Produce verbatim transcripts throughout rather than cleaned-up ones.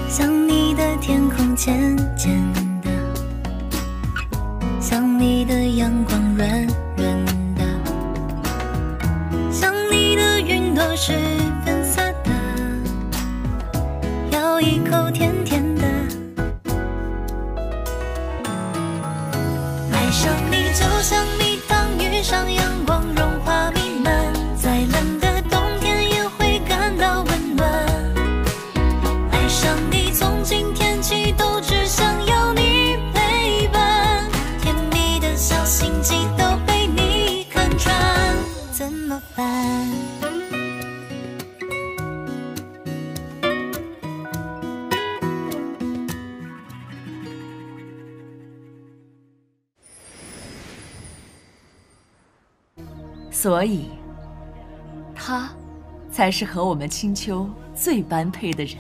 像你的天空渐渐的，像你的阳光软软的，像你的云朵是粉色的，咬一口甜甜的。爱上你就像蜜糖遇上阳光，融化弥漫，再冷的冬天也会感到温暖。爱上你从今天起都只想要你陪伴，甜蜜的小心机都被你看穿，怎么办？ 所以，他才是和我们青丘最般配的人。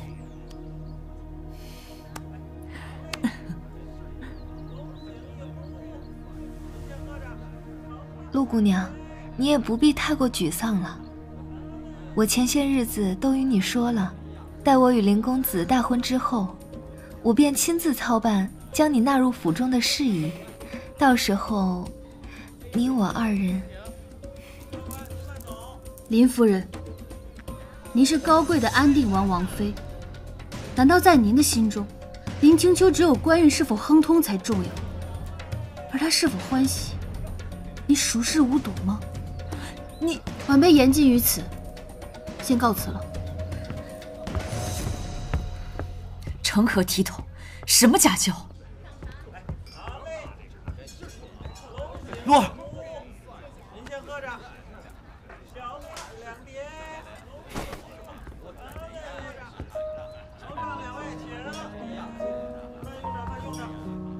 陆姑娘，你也不必太过沮丧了。我前些日子都与你说了，待我与林公子大婚之后，我便亲自操办将你纳入府中的事宜。到时候，你我二人。 林夫人，您是高贵的安定王王妃，难道在您的心中，林青丘只有官运是否亨通才重要，而他是否欢喜，你熟视无睹吗？你晚辈言尽于此，先告辞了。 成何体统？什么家教？ 洛儿， 您先喝着。小鹿两碟。楼上两位请。用着，用着。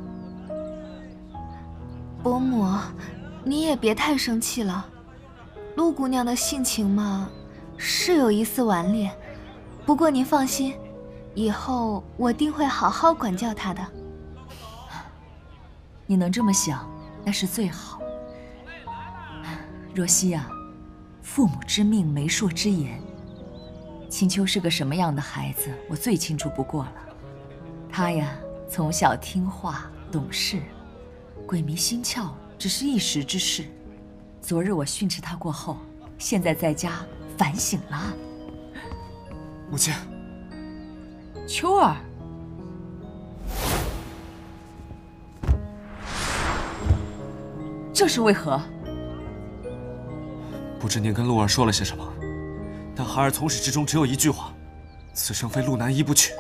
伯母，你也别太生气了。陆姑娘的性情嘛，是有一丝顽劣，不过您放心，以后我定会好好管教她的。 你能这么想，那是最好。若曦啊，父母之命，媒妁之言。青丘是个什么样的孩子，我最清楚不过了。他呀，从小听话懂事，鬼迷心窍只是一时之事。昨日我训斥他过后，现在在家反省了。 母亲， 秋儿，这是为何？ 不知您跟陆儿说了些什么，但孩儿从始至终只有一句话：此生非陆南一不娶。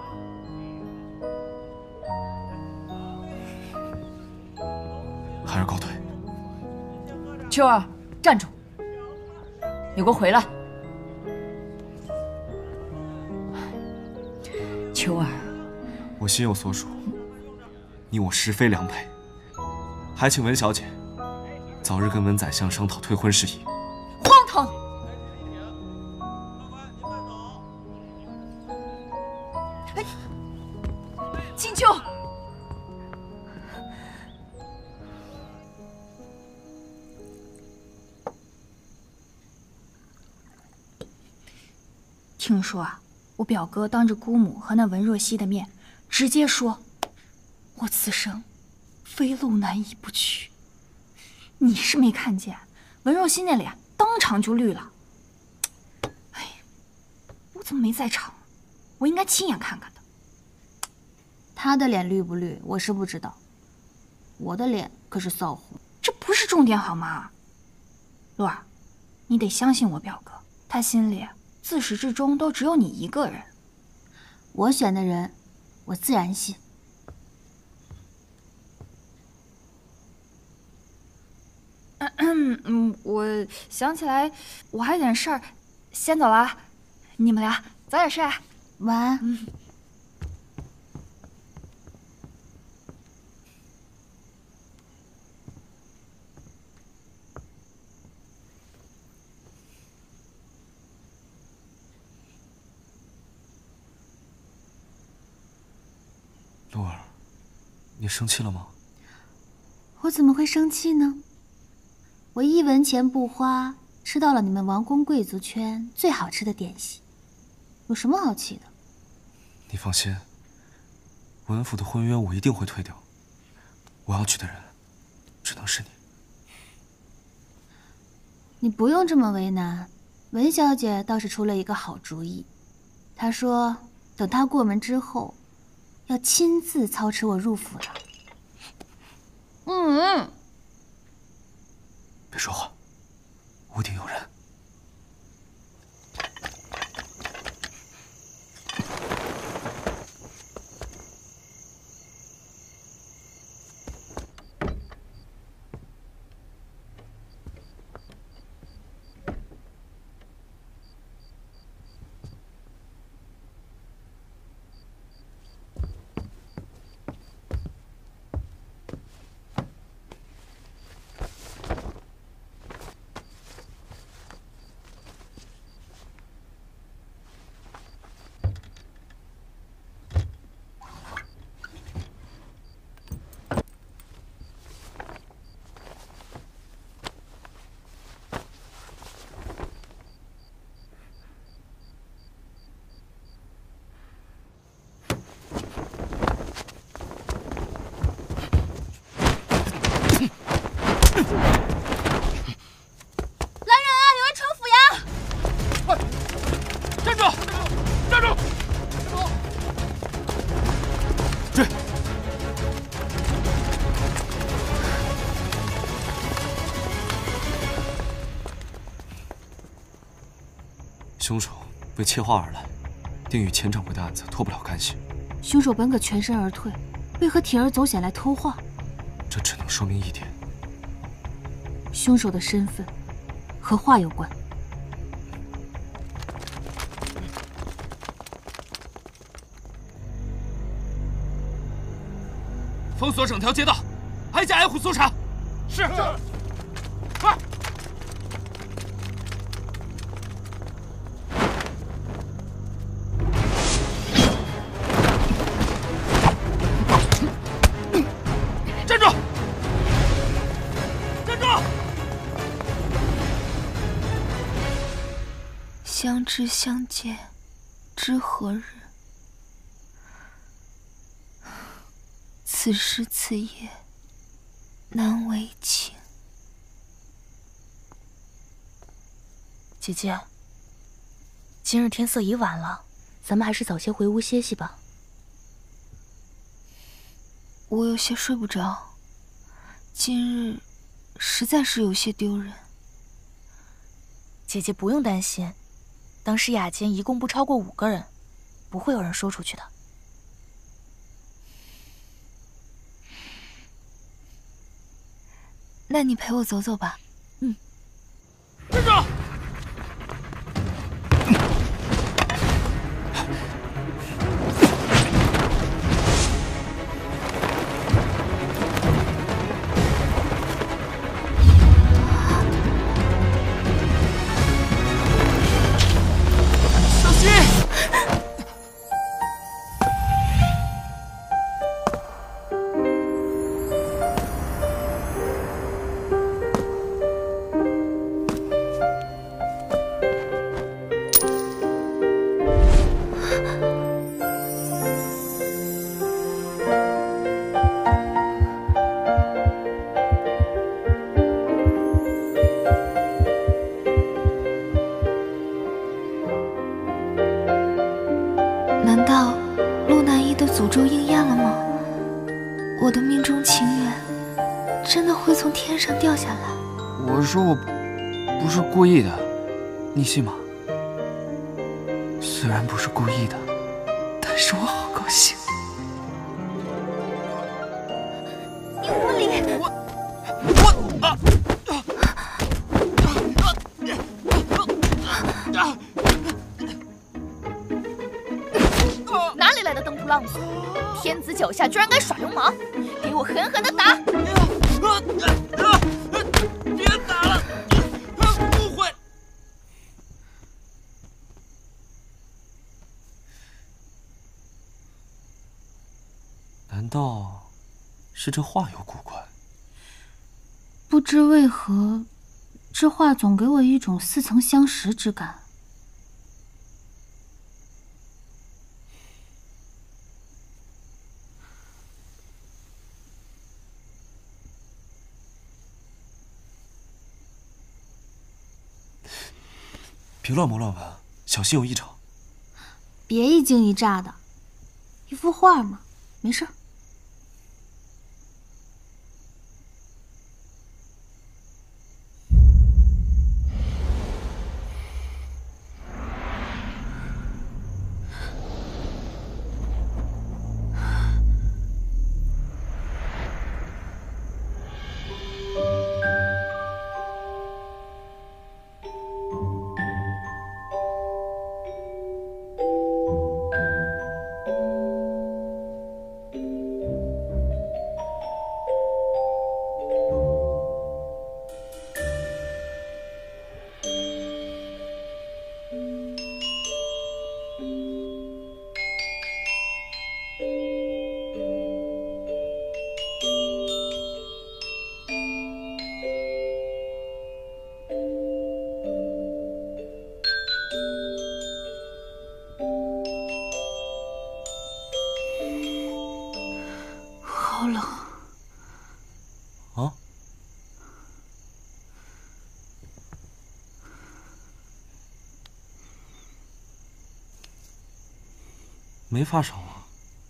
孩儿告退。 秋儿，站住！你给我回来！秋儿， 我心有所属，你我实非良配，还请文小姐早日跟文宰相商讨退婚事宜。 荒唐！哎，青丘！ 听说啊，我表哥当着姑母和那文若曦的面，直接说，我此生非陆南一不娶。你是没看见，文若曦那脸当场就绿了。哎，我怎么没在场？我应该亲眼看看的。 他的脸绿不绿，我是不知道。我的脸可是臊红。 这不是重点好吗？洛儿，你得相信我表哥，他心里自始至终都只有你一个人。 我选的人，我自然信。 嗯嗯，我想起来，我还有点事儿，先走了啊。你们俩早点睡。 晚安。 嗯。 陆儿，你生气了吗？ 我怎么会生气呢？我一文钱不花，吃到了你们王公贵族圈最好吃的点心，有什么好气的？ 你放心，文府的婚约我一定会退掉。我要娶的人，只能是你。 你不用这么为难，文小姐倒是出了一个好主意。她说，等她过门之后，要亲自操持我入府的。嗯。 别说话，屋顶有人。凶手为窃画而来，定与钱掌柜的案子脱不了干系。 凶手本可全身而退，为何铤而走险来偷画？ 这只能说明一点： 凶手的身份和画有关。 封锁整条街道，挨家挨户搜查。是。快！站住！站住！ 相知相见，知何日？此时此夜，难为情。 姐姐，今日天色已晚了，咱们还是早些回屋歇息吧。 我有些睡不着，今日实在是有些丢人。 姐姐不用担心，当时雅间一共不超过五个人，不会有人说出去的。 那你陪我走走吧。 嗯。 站住！小心！ 难道陆南一的诅咒应验了吗？我的命中情缘真的会从天上掉下来？ 我说我不是故意的，你信吗？虽然不是故意的，但是我好高兴。 你无礼！ 我我啊！ 哪里来的登徒浪子？天子脚下居然敢耍流氓！给我狠狠的打！ 别打了，误会。 难道是这画有古怪？ 不知为何，这画总给我一种似曾相识之感。 别乱摸乱闻，小心有异常。 别一惊一乍的，一幅画嘛，没事。好冷啊！没发烧啊？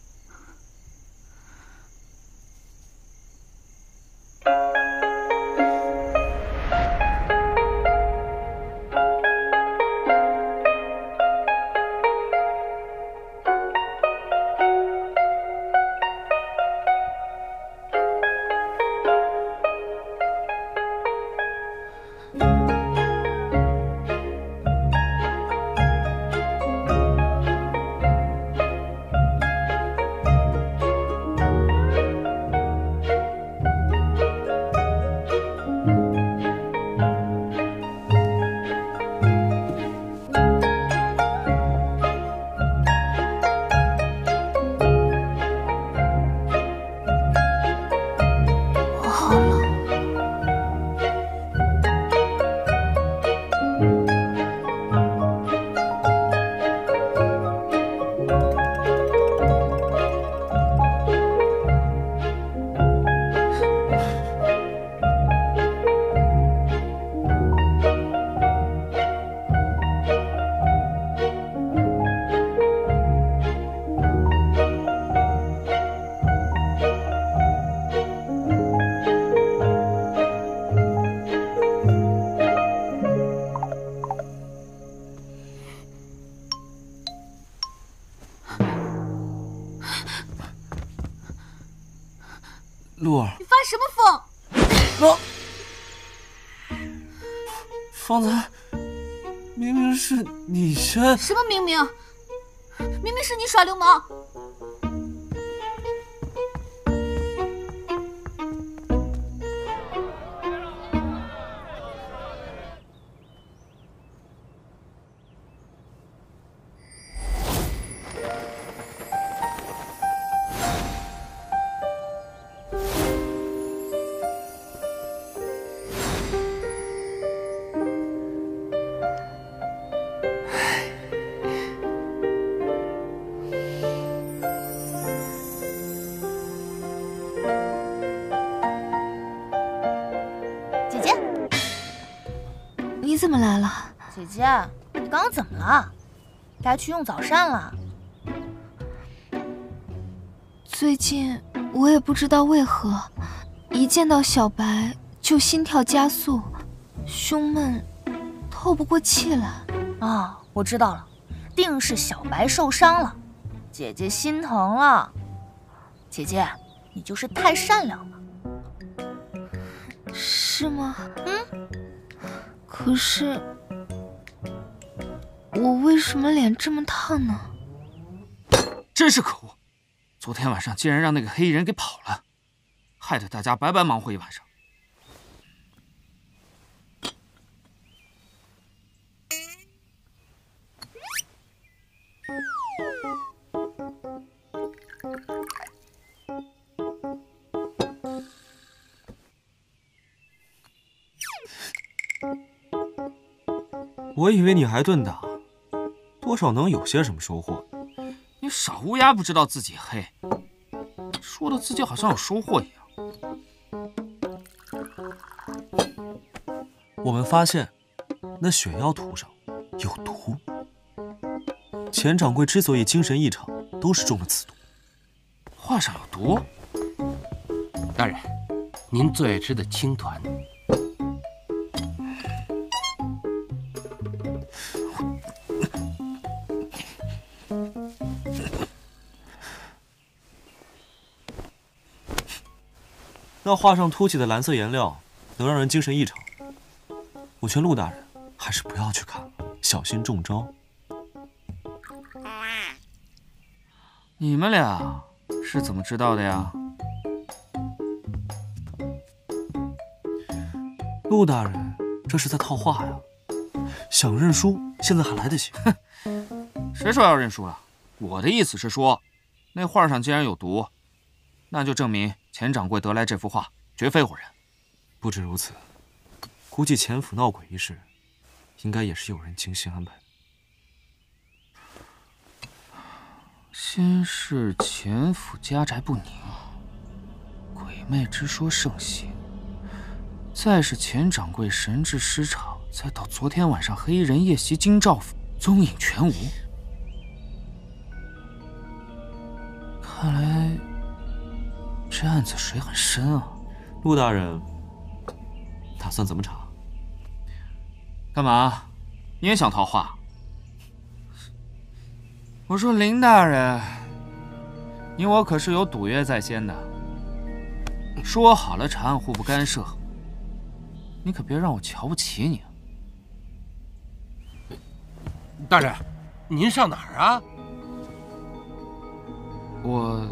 鹿儿， 你发什么疯？ 啊！方才明明是你先…… 什么明明？明明是你耍流氓！ 你怎么来了？ 姐姐，你刚刚怎么了？该去用早膳了。 最近我也不知道为何，一见到小白就心跳加速，胸闷，透不过气来。 啊，我知道了，定是小白受伤了，姐姐心疼了。姐姐，你就是太善良了。 是吗？ 嗯。 可是，我为什么脸这么烫呢？ 真是可恶！昨天晚上竟然让那个黑衣人给跑了，害得大家白白忙活一晚上。 我以为你还顿打，多少能有些什么收获。 你傻乌鸦不知道自己黑，说的自己好像有收获一样。 我们发现，那血药图上有毒。钱掌柜之所以精神异常，都是中了此毒。 画上有毒？ 大人，您最爱吃的青团。 那画上凸起的蓝色颜料能让人精神异常，我劝陆大人还是不要去看了，小心中招。 你们俩是怎么知道的呀？ 陆大人这是在套话呀，想认输现在还来得及。 谁说要认输了？我的意思是说，那画上既然有毒，那就证明钱掌柜得来这幅画绝非唬人。 不止如此，估计钱府闹鬼一事，应该也是有人精心安排的。 先是钱府家宅不宁，鬼魅之说盛行，再是钱掌柜神志失常，再到昨天晚上黑衣人夜袭京兆府，踪影全无。看来这案子水很深啊。 陆大人打算怎么查？ 干嘛？你也想套话？我说林大人，你我可是有赌约在先的，说好了查案互不干涉，你可别让我瞧不起你。 大人，您上哪儿啊？ 我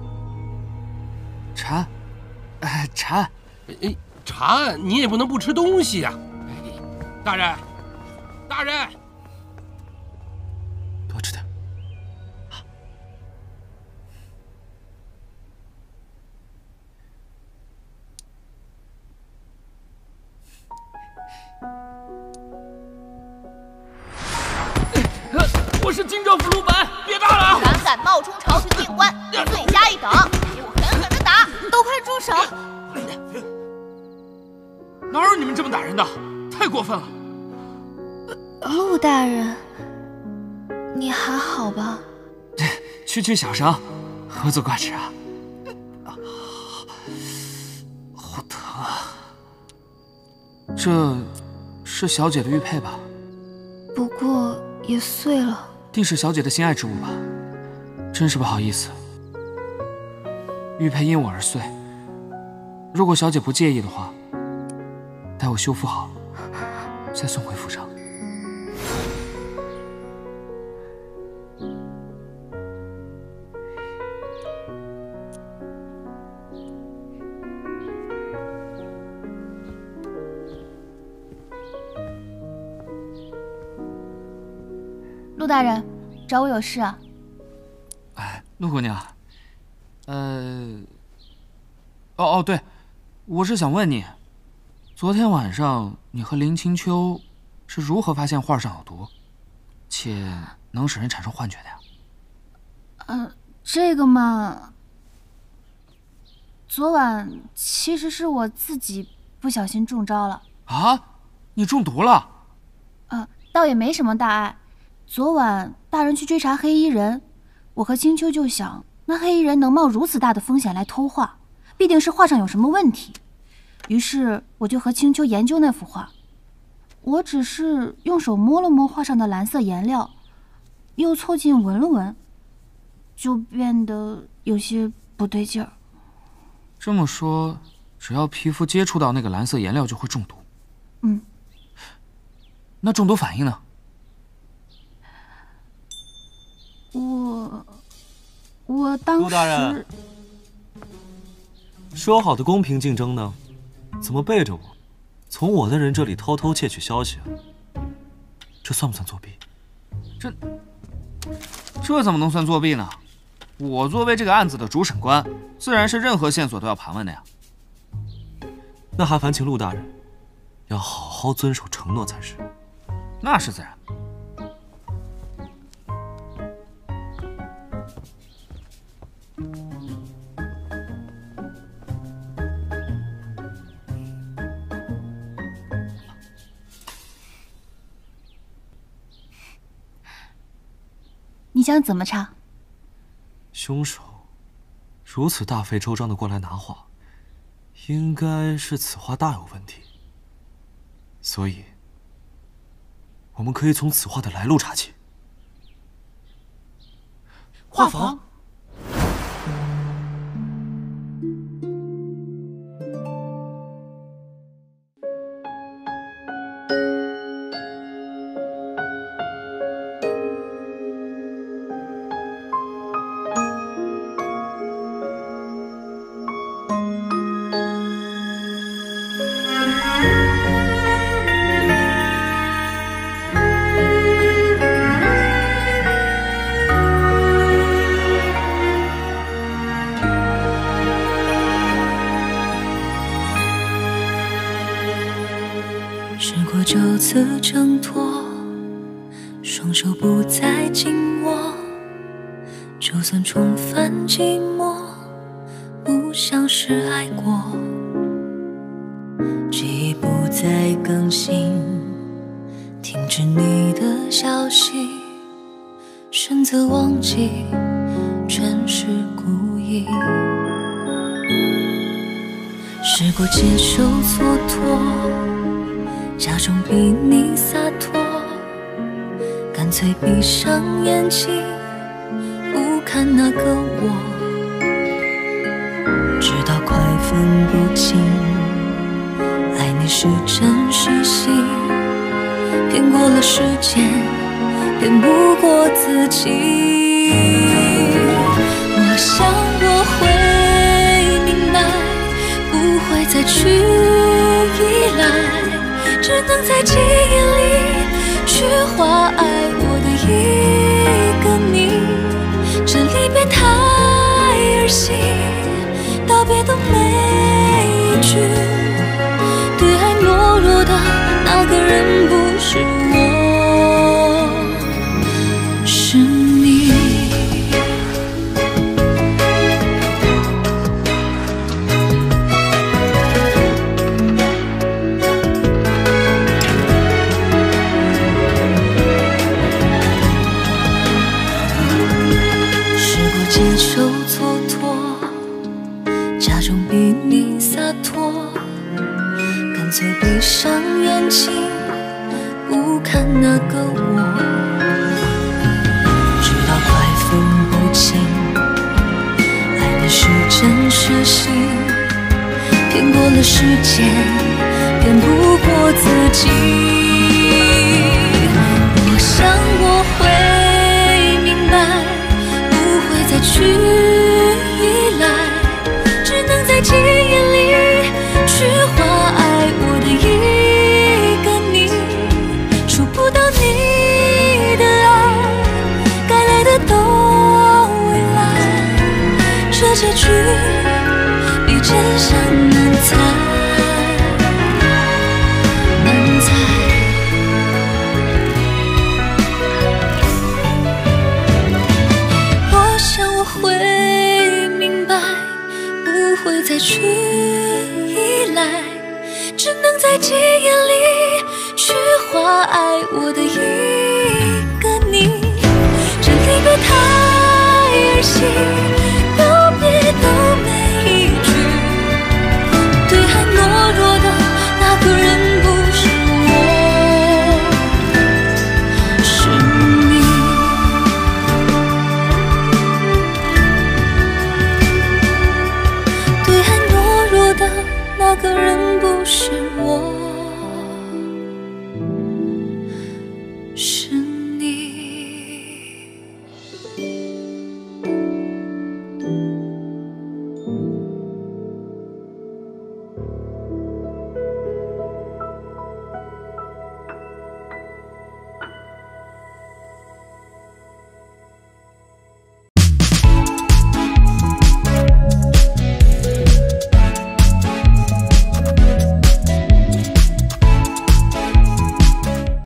查案，哎，查案， 哎，查案你也不能不吃东西呀、啊！大人，大人， 多吃点。 我是京兆府陆白，别打了！ 胆敢冒充朝廷命官，罪加一等，给我狠狠的打！ 都快住手！ 哪有你们这么打人的？太过分了！ 陆大人，你还好吧？ 区区小伤，何足挂齿啊！好疼啊！这是小姐的玉佩吧？ 不过也碎了。 定是小姐的心爱之物吧？真是不好意思，玉佩因我而碎。如果小姐不介意的话，待我修复好，再送回府上。 陆大人，找我有事啊？ 哎，陆姑娘，呃，哦哦，对，我是想问你，昨天晚上你和林清秋是如何发现画上有毒，且能使人产生幻觉的呀？ 嗯、呃，这个嘛，昨晚其实是我自己不小心中招了。 啊，你中毒了？ 呃，倒也没什么大碍。昨晚大人去追查黑衣人，我和青秋就想，那黑衣人能冒如此大的风险来偷画，必定是画上有什么问题。于是我就和青秋研究那幅画。我只是用手摸了摸画上的蓝色颜料，又凑近闻了闻，就变得有些不对劲儿。 这么说，只要皮肤接触到那个蓝色颜料就会中毒？ 嗯。 那中毒反应呢？ 我我当时， 陆大人，说好的公平竞争呢？怎么背着我，从我的人这里偷偷窃取消息啊？这算不算作弊？ 这这怎么能算作弊呢？我作为这个案子的主审官，自然是任何线索都要盘问的呀。 那还烦请陆大人要好好遵守承诺才是。 那是自然。 你想怎么查？ 凶手如此大费周章的过来拿画，应该是此画大有问题。所以，我们可以从此画的来路查起。 画坊。 试过就此挣脱，双手不再紧握，就算重返寂寞，不像是爱过。记忆不再更新，停止你的消息，选择忘记，全是故意。试过接受蹉跎，假装比你洒脱，干脆闭上眼睛，不看那个我，直到快分不清，爱你是真是戏，骗过了时间，骗不过自己。我想我会明白，不会再去依赖，只能在记忆里去画爱我的一个你。这离别太儿戏，道别的每一句，对爱懦弱的那个人不是我，是你。接受蹉跎，假装比你洒脱，干脆闭上眼睛，不看那个我，直到快分不清，爱你是真是戏，骗过了时间，骗不过自己。我想我会明白，再去依赖，只能在记忆里去画爱我的一个你。触不到你的爱，该来的都未来，这结局比真相难猜，难猜。会明白，不会再去依赖，只能在记忆里去画爱我的一